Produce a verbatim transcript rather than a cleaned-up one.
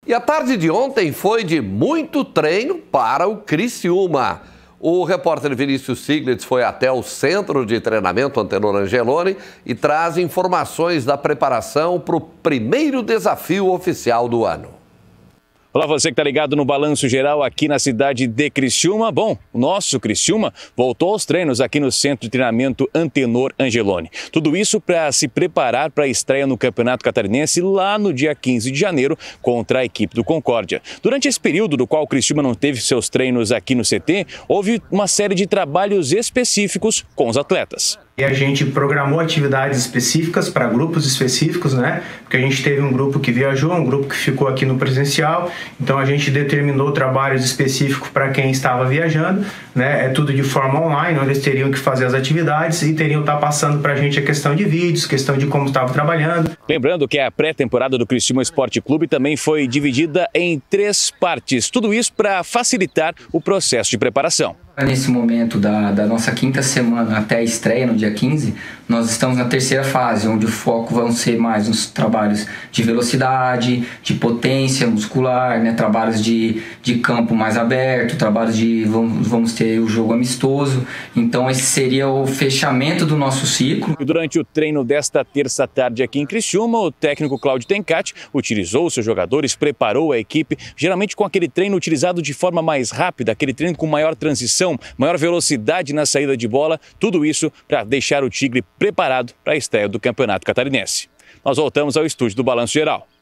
E a tarde de ontem foi de muito treino para o Criciúma. O repórter Vinícius Siglitz foi até o centro de treinamento Antenor Angeloni e traz informações da preparação para o primeiro desafio oficial do ano. Olá, você que está ligado no Balanço Geral aqui na cidade de Criciúma. Bom, o nosso Criciúma voltou aos treinos aqui no Centro de Treinamento Antenor Angeloni. Tudo isso para se preparar para a estreia no Campeonato Catarinense lá no dia quinze de janeiro contra a equipe do Concórdia. Durante esse período do qual o Criciúma não teve seus treinos aqui no C T, houve uma série de trabalhos específicos com os atletas. E a gente programou atividades específicas para grupos específicos, né? Porque a gente teve um grupo que viajou, um grupo que ficou aqui no presencial. Então a gente determinou trabalhos específicos para quem estava viajando, né? É tudo de forma online, onde eles teriam que fazer as atividades e teriam que estar passando para a gente a questão de vídeos, questão de como estava trabalhando. Lembrando que a pré-temporada do Criciúma Esporte Clube também foi dividida em três partes. Tudo isso para facilitar o processo de preparação. Nesse momento da, da nossa quinta semana até a estreia, no dia quinze, nós estamos na terceira fase, onde o foco vão ser mais nos trabalhos de velocidade, de potência muscular, né? Trabalhos de, de campo mais aberto, trabalhos de... Vamos, vamos ter o jogo amistoso. Então esse seria o fechamento do nosso ciclo. E durante o treino desta terça-tarde aqui em Criciúma, o técnico Cláudio Tencati utilizou os seus jogadores, preparou a equipe, geralmente com aquele treino utilizado de forma mais rápida, aquele treino com maior transição, maior velocidade na saída de bola, tudo isso para deixar o Tigre preparado para a estreia do Campeonato Catarinense. Nós voltamos ao estúdio do Balanço Geral.